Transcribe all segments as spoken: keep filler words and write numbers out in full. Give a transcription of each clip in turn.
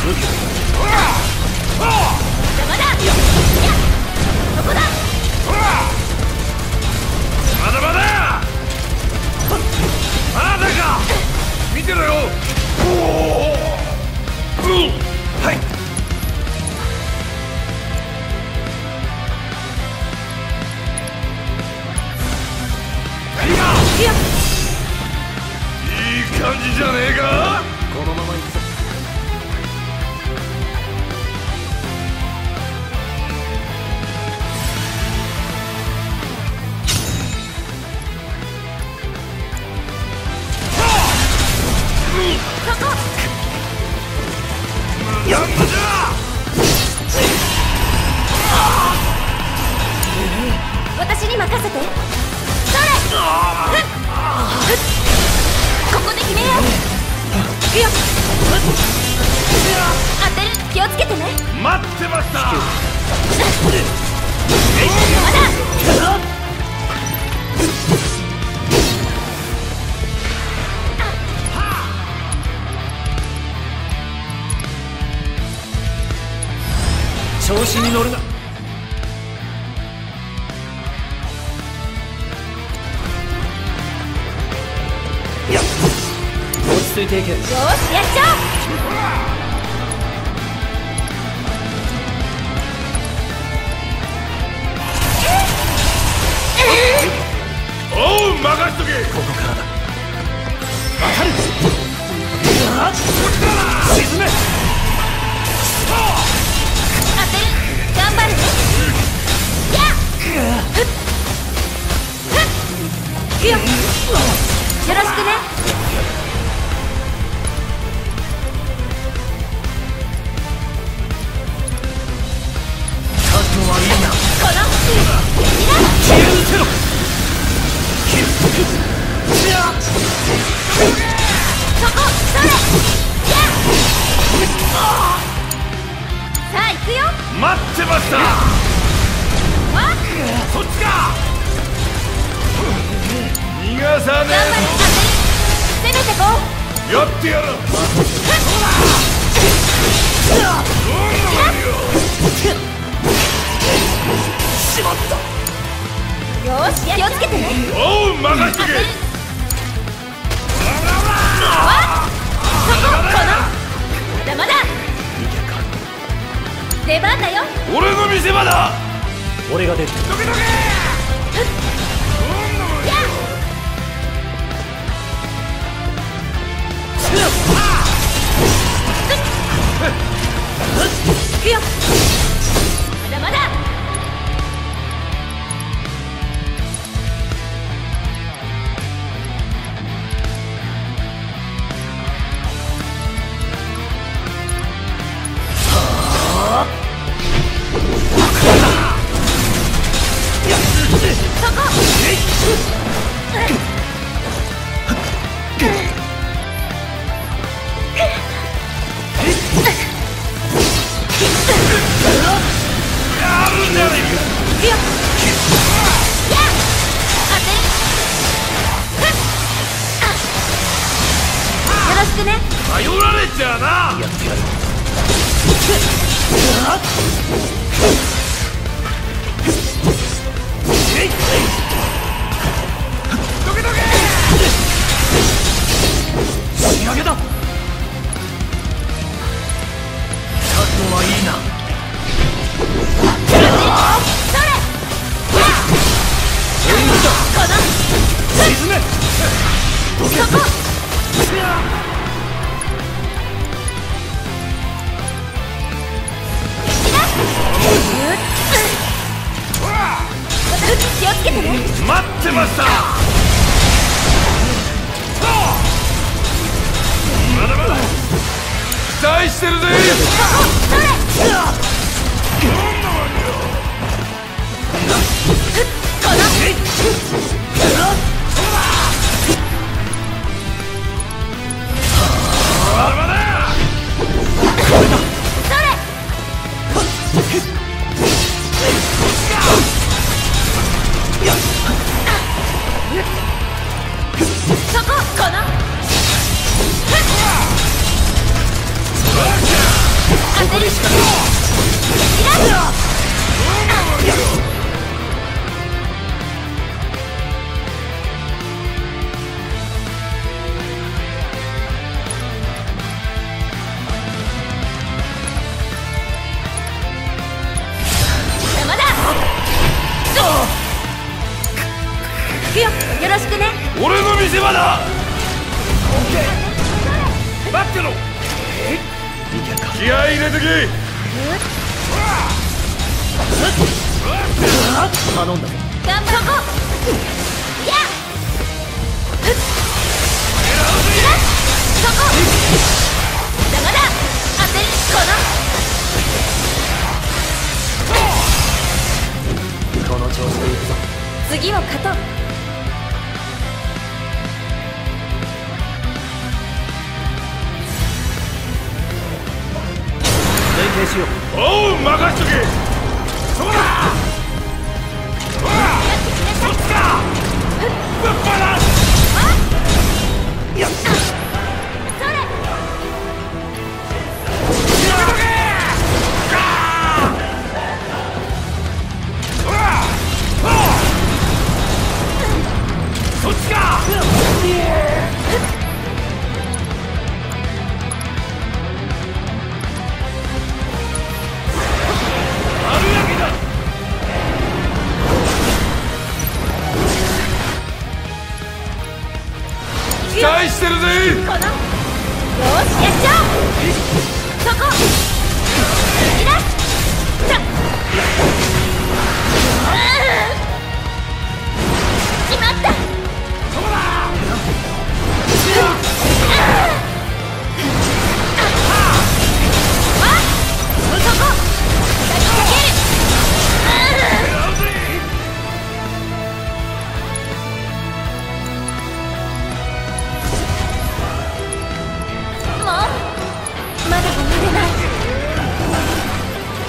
まだ。いや、そこだ。 まだまだ。まだか。見てろよ。おお。はい。いい感じじゃねえか。このまま行くぞ。 そこ。 なんだじゃ。 私に任せて。それ。ここで決めよう。いや、当てる。気をつけてね。 待ってました。 まだ。 調子に乗るな。いや、落ち着いていけ。よーし、 やっちゃおう。おう、任しとけ。ここからだ。当たる。沈め。 当てる。頑張るね。やっ。ふっふっ。よろしくね。 覚悟はいいな。 この消えうせろ。 そこ。それ。やっ。さあ行くよ。 待ってました。 わっ。 そっちか。逃がさね頑張れ。当てる。攻めてこえ。やってやる。しまった。 う。よーし、気をつけてね。 おう、任しとけ。 わっ。そこ。この。まだまだ。出番だよ。 俺の見せ場だ。 俺が出る。 どけどけ。 やっ。行くよ。まだまだ。そこ。よろしくね。 頼られちゃうな。 やってやる。 どけどけ。 仕上げだ。覚悟はいいな。 それ。この。 沈め。 そこ。気をつけてね。 待ってました。まだまだ期待してるぜ。 それ。この。 しかない。 邪魔だ。行くよ、よろしくね。 俺の見せ場だ。待ってろ。気合い入れてけ。 頼んだぞ。 頑張ろう。やっそこ。邪魔だ。当てにこのこの調子でいくぞ。 次を勝とう。 連携しよう。 おう、任しとけ。そうだ。そっちか。ぶっ放す。 やっそれ。 やめとけ。そっちか。期待してるぜ。 このよーし、やっちゃおう。そこ。いらっしゃっ。しまった。 そうだ。 そこ。先かける。もうまだ終われない。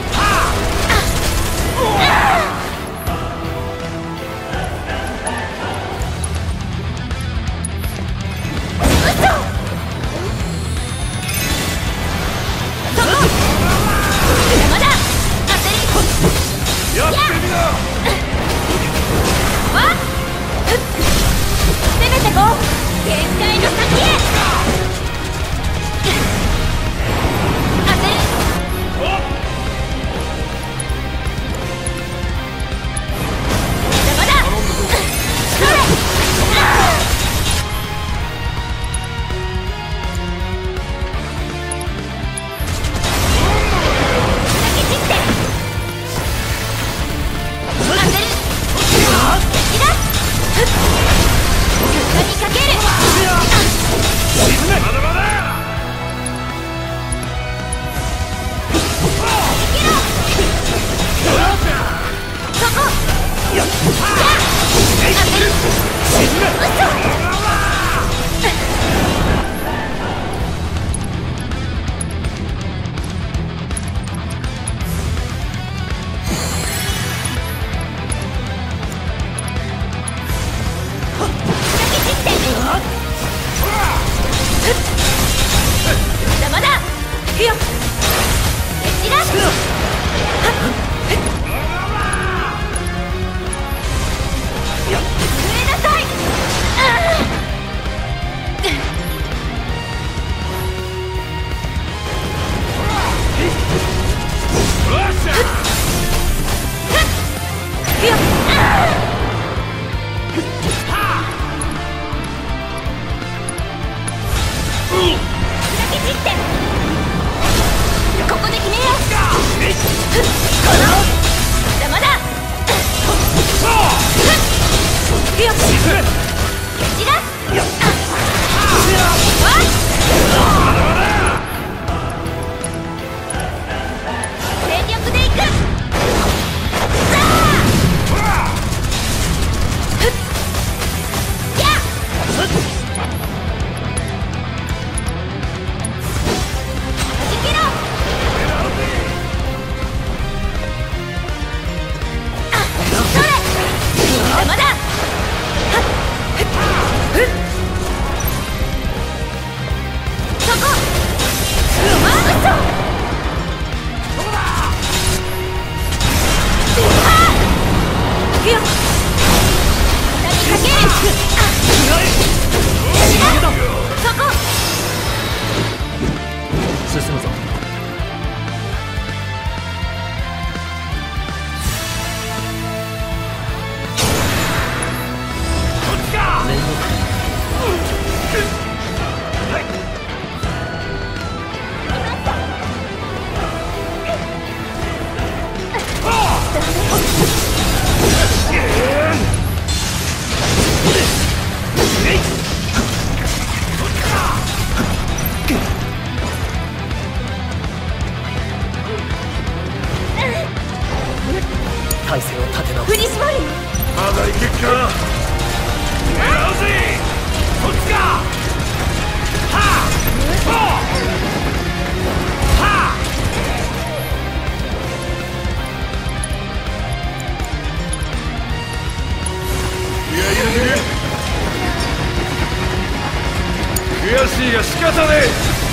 悔しいが仕方ねえ。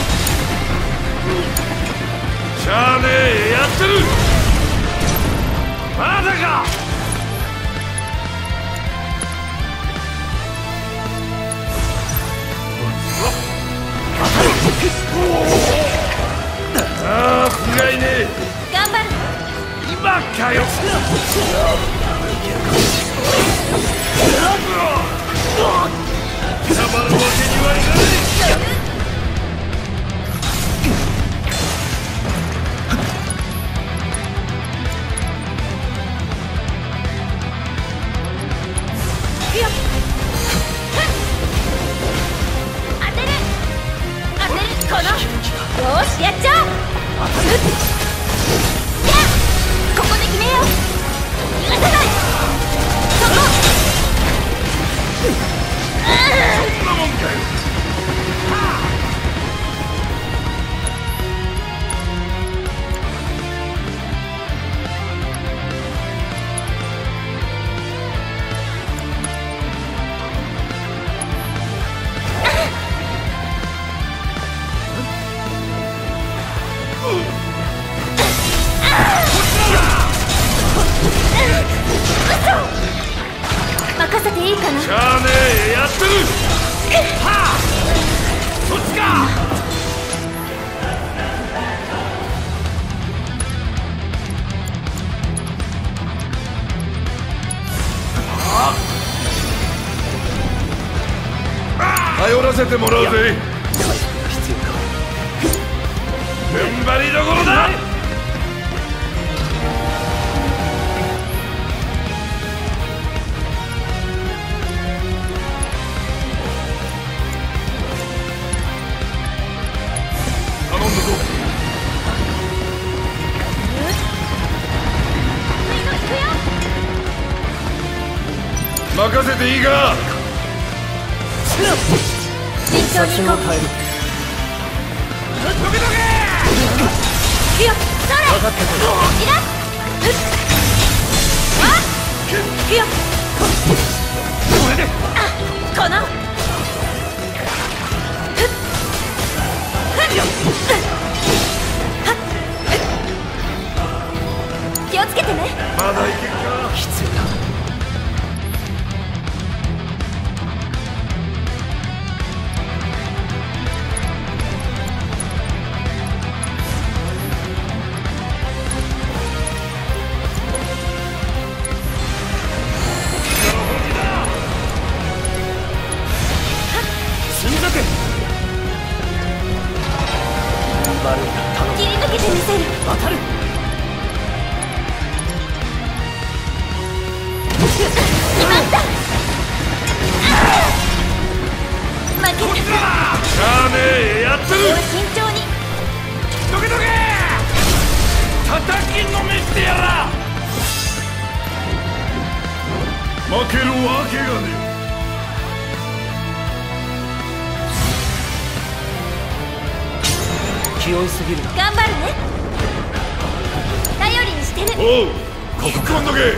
しゃあねえ、やってる。まだか。ああ、不甲斐ねえ。 頑張る。 今かよ。たまるわけにはいかねえ。 よし、やっちゃおう。やっ、ここで決めよう。許さない。そこ。 そんなもんかよ。 任せていいかな。 しゃあねえ、やってる。はあ、そっちか。頼らせてもらうぜ。 回復が必要か。 踏ん張りどころだ。頼んだぞ。任せていいか。 慎重に行こう。 変える。 どけどけ。 いや、それ。 分かったぞ。 いらっ。あっ。いや。 これで。 あ、この。気をつけてね。 まだいけるか。 必要だ。 切り抜けてみせる。 当たる。 決まった。負けた。 しゃあねえ、やってる。 慎重に。 どけどけ。叩きのめしてやら。負けるわけがねえ。 気負いすぎるな。 頑張るね。頼りにしてる。 おう、こここんどけ。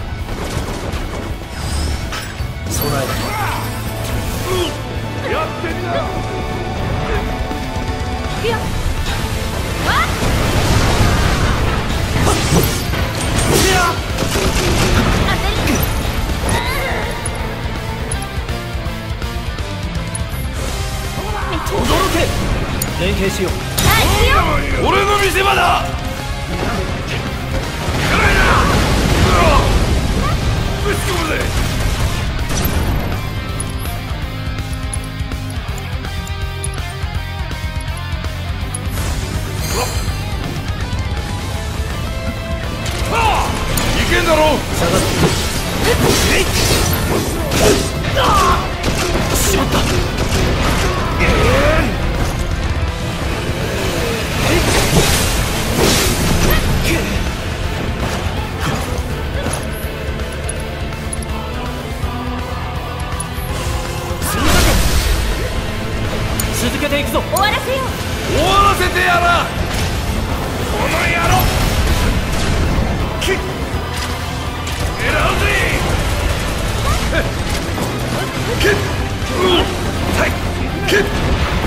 備えだ。 やってんな。 いや。わっ。当たり。 驚け。連携しよう。 俺の見せ場だ。辛いな。ぶち込むぜ。いけんだろ。 下がって。しまった。続けていくぞ。 終わらせよう。 終わらせてやら。この野郎。キッ。狙うぜ。キッ。はい。キッ。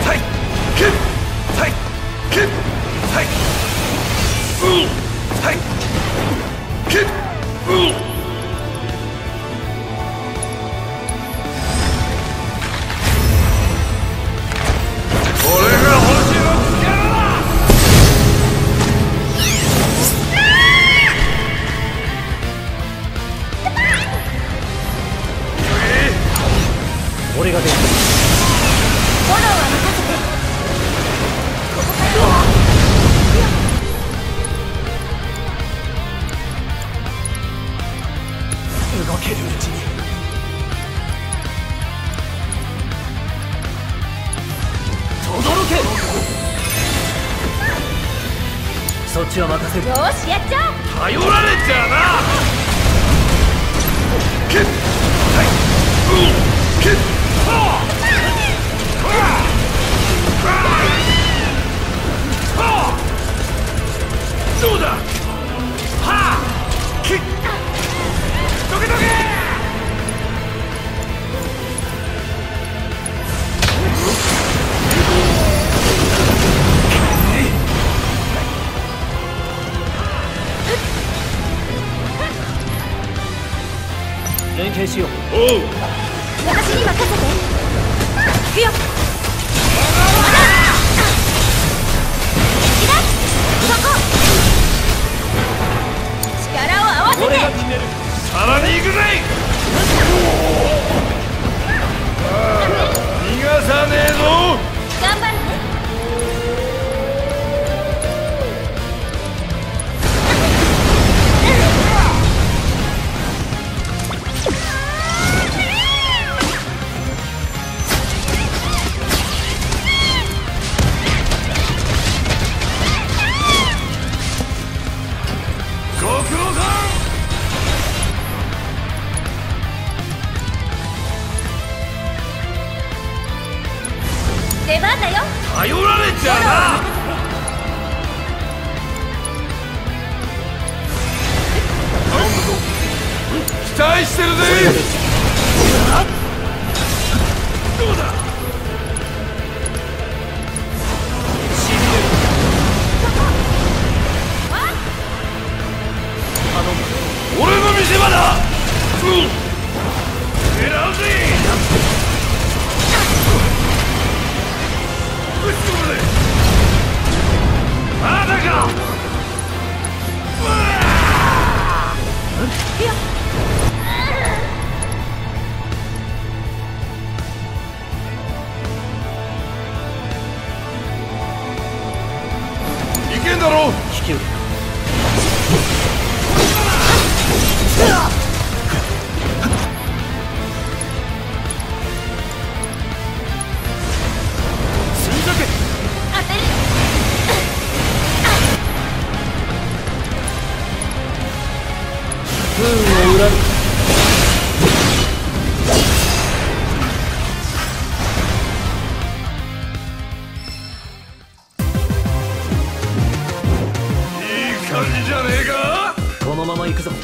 ちは任せる。 よしやっちゃおう。 頼られちゃな。けっはいうんけっはあどうだ。はあきっどけどけ。 連携しよう。 おう。 私に任せて。行くよ。いらっそこ。力を合わせて。 俺が決める。 さらに行くぜ。逃がさねえぞ。 頑張るね。 ご苦労さん。 出番だよ。 頼られちゃな。頼むぞ。期待してるぜ。どうだ。 しびれる。頼む。 俺の見せ場だ。うん狙うぜ。ぶち込むぜ。まだか。うわあいやいけんだろ。 引き受け。 当てる。 不運を恨む。 いい感じじゃねえか。 このまま行くぞ。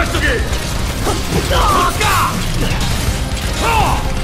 しとけ。こっちか。はあ。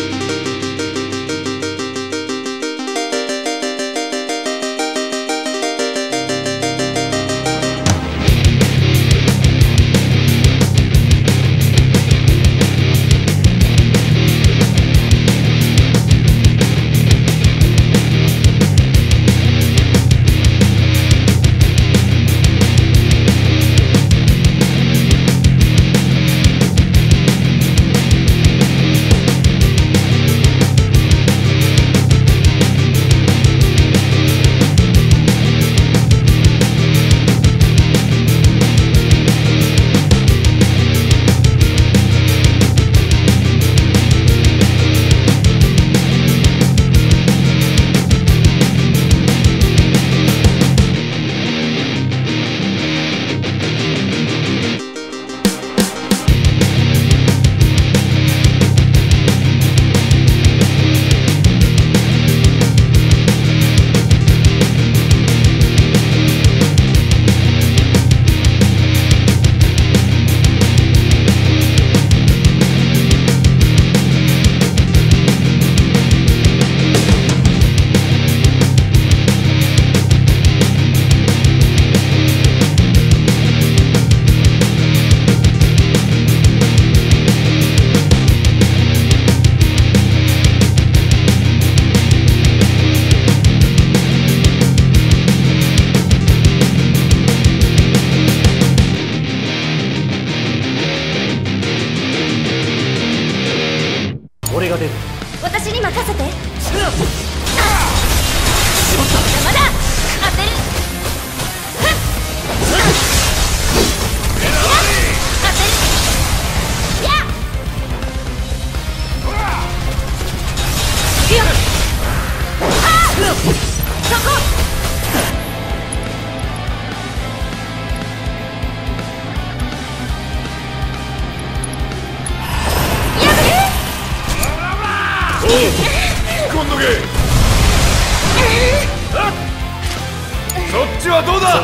俺が出る。 私に任せて。邪魔だ。当てる。当てる。やっ。いや。ああ。そこ。 引っ込んどけ。そっちはどうだ。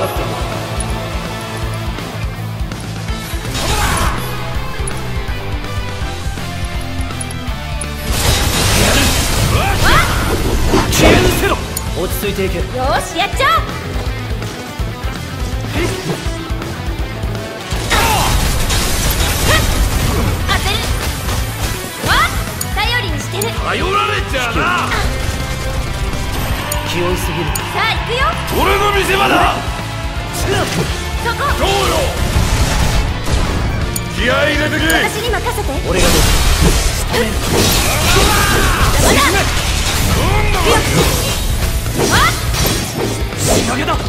消え失せろ。落ち着いていけ。 よーし、やっちゃおう。当てる。わっ、頼りにしてる。 頼られちゃうな。 気負いすぎる。 さあ行くよ。 俺の見せ場だ。 そこ。 どうよ。気合い入れてけ。 私に任せて。 俺が出る。 邪魔だ。わっ。 仕掛けだ。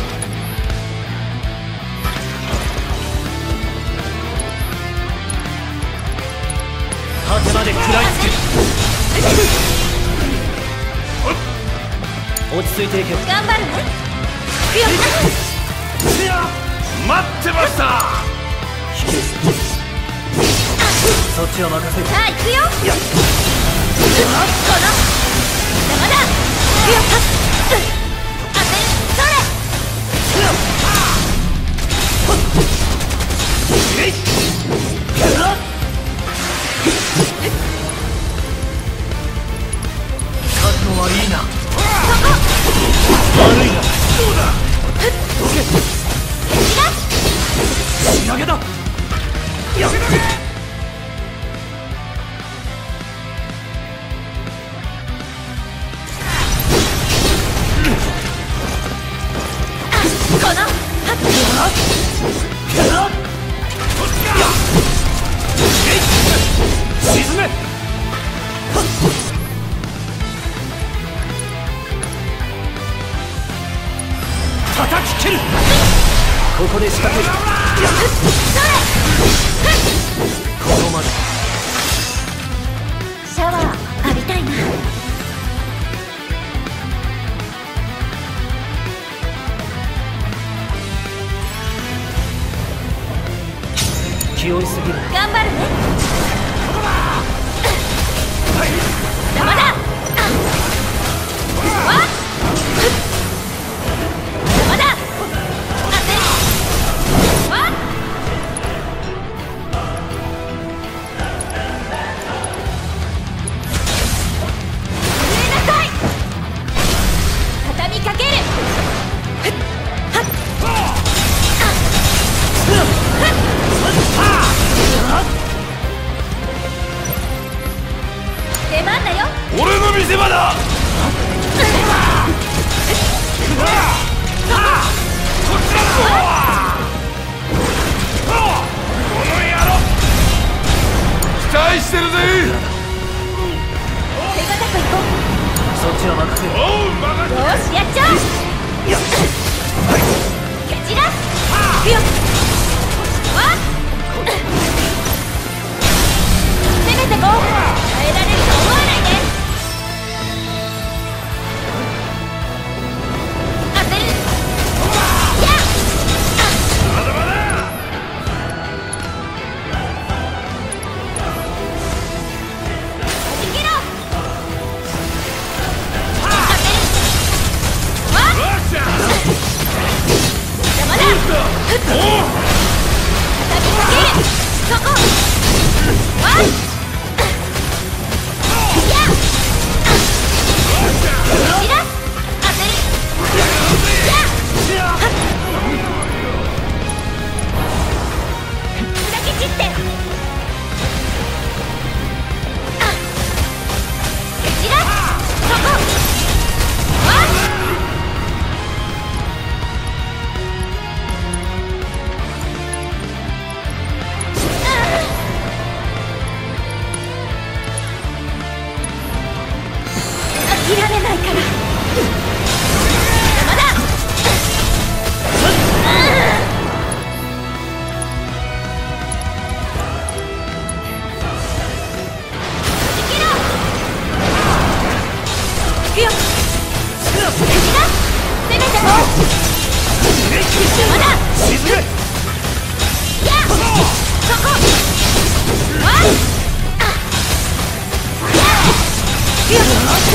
果てまで食らいつく。落ち着いていけ。 頑張るね。 待ってました。 引け。そっちは任せる。 さあ行くよ。この邪魔だ。当てる。それ。 覚悟はいいな。悪いな。 どうだ。 どけ。仕掛けだ。 やめとけ。 この沈め。叩き蹴る。ここで仕掛ける。ここまで。 シャワー浴びたいな。 気負いすぎる。 頑張るね。邪魔だ。わっ。邪魔だ。当てる。わっ。 出番だよ。 俺の見せ場だ。こっちだぞ。この野郎期待してるぜ。 手堅くいこう。 そっちは任せる。 おう任せよしやっちゃう。蹴散らす。いくよ。わっ攻めてこう。耐えられると思わないで。当てる。やっまだまだ。 逃げろ。当てる。わっよっしゃ。 邪魔だ。 おう畳みかける。そこ。わっやっ蹴散らす。当てる。やっ砕け散って。あ蹴散らす。そこ。わっ諦めないから。まだ。逃げろ。行くよ。蹴散らす。攻めてこう。まだ。 沈め。 やっそこ。わっやっ行くよ。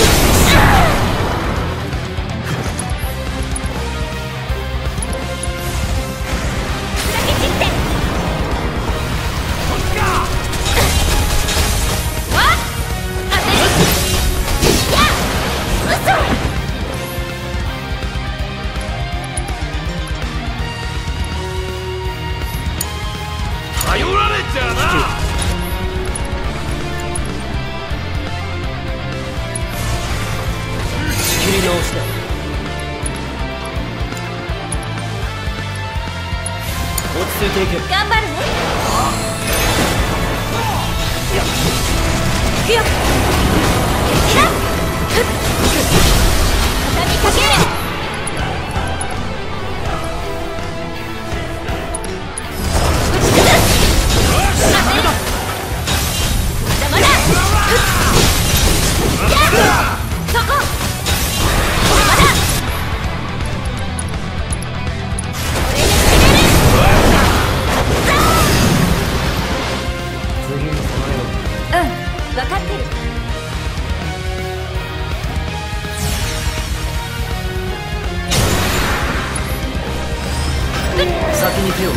砕け散って。 こっちか。 わっ当てる。やっ嘘。 頼られちゃうな。 仕切り直しだ。落ち着いていけ。 頑張るね。行くよ。蹴散らす。畳みかける。打ち崩す。当てる。邪魔だ。やっそこ。邪魔だ。これで決める。 次に備えろ。 うん、分かってる。 先に手を打つ。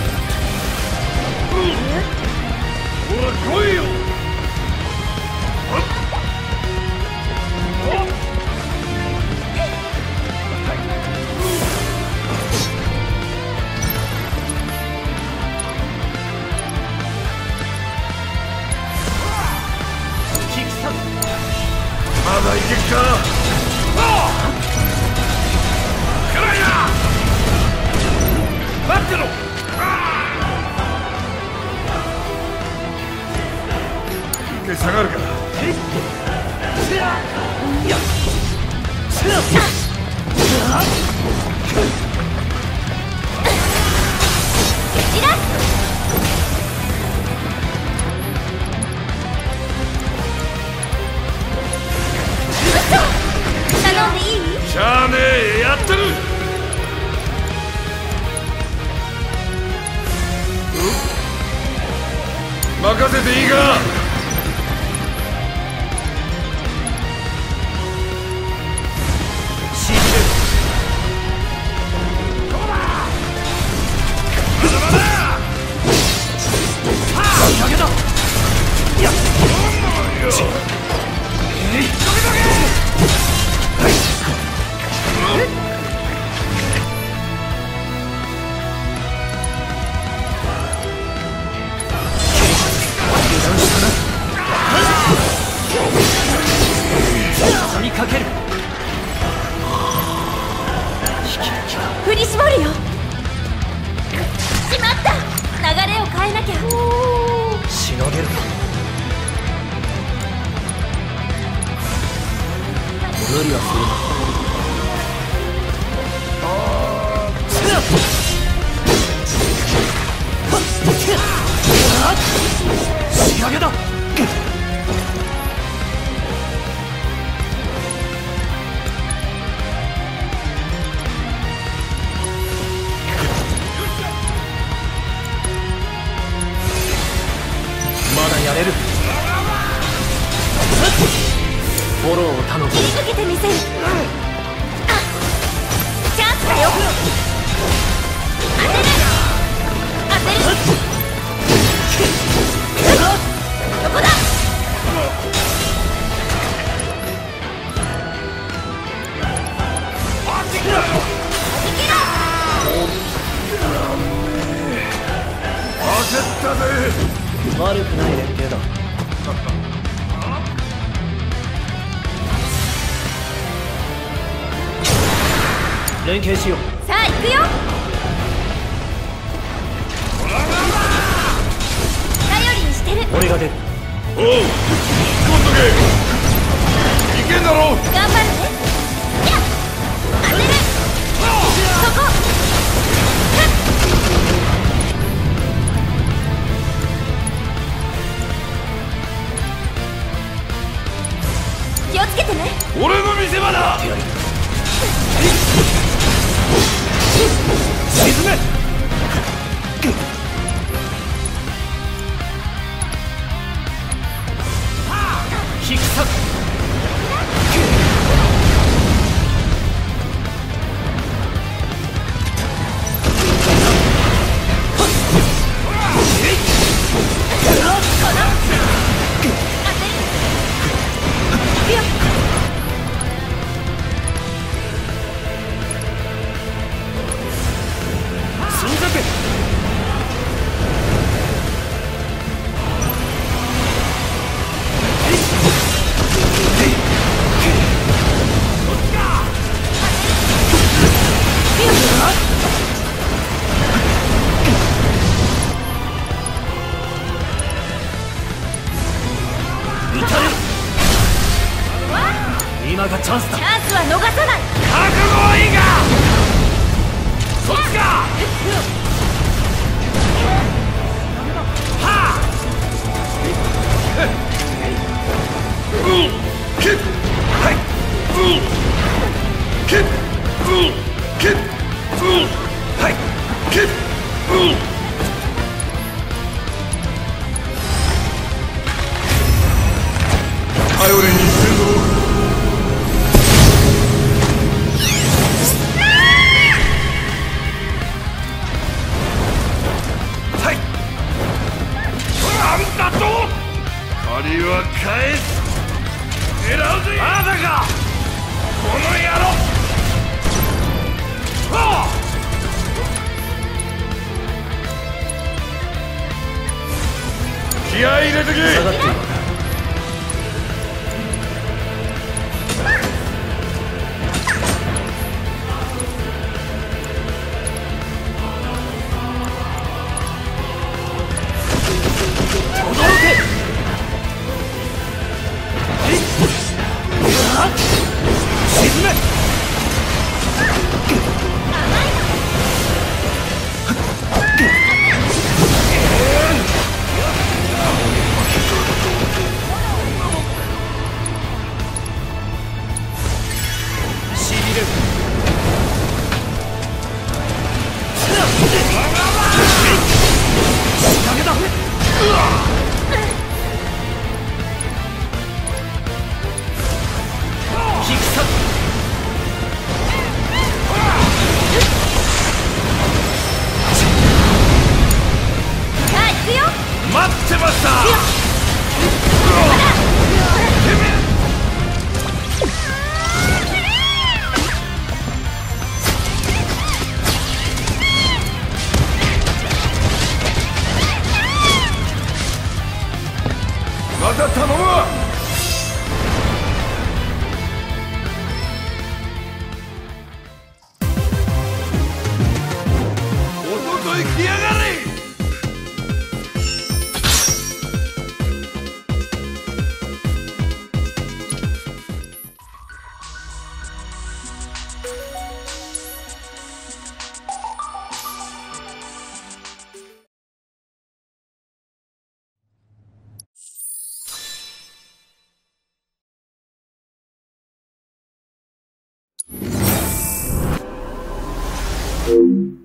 ほら来いよ。まだいけっか。暗いな。待ってろ。一回下がるか。 蹴散らす。嘘。頼んでいい？ しゃあねえ、やってる。任せていいか。 信じる。仕掛けだ。いや。油断したな。 無理はするな。仕上げだ。まだやれる。フォローを頼む。 切り抜けてみせる。チャンスだよ。当てる当てる。どこだ。 焦ったぜ。 悪くない連携だ。連携しよう。 さあ行くよ。頼りにしてる。 俺が出る。 おう、引っ込んどけ。いけんだろ。 頑張るね。やっ当てる。そこ。気をつけてね。 俺の見せ場だ。 沈め。引き裂く。今がチャンスだ。 チャンスは逃さない。 覚悟はいいか。そっちか。はあ。うんキッはいうんキッうんキッうんはいキッうん頼りにしてるぞ。借りは返す。狙うぜ。まだかこの野郎。はあ。気合い入れてけ。 下がっている。 う